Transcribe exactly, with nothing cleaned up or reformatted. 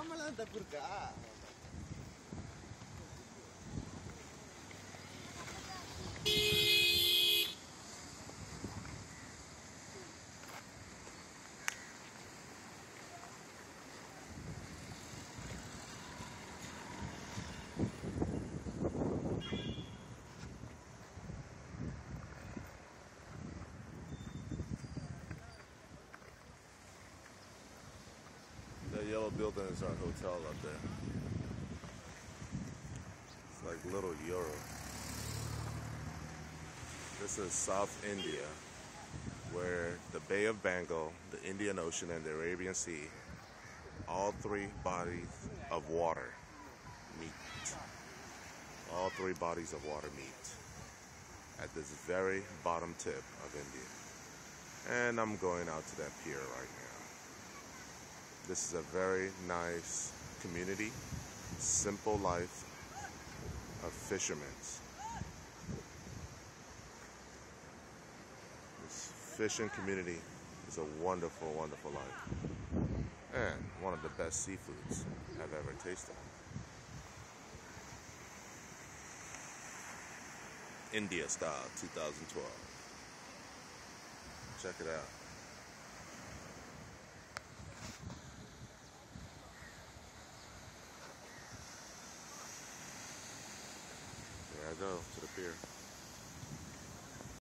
That yellow building is our hotel up there. It's like little Europe. This is South India, where the Bay of Bengal, the Indian Ocean, and the Arabian Sea, all three bodies of water meet. All three bodies of water meet at this very bottom tip of India. And I'm going out to that pier right now. This is a very nice community, simple life of fishermen. This fishing community is a wonderful, wonderful life. And one of the best seafoods I've ever tasted. India Style twenty twelve. Check it out. There I go to the pier.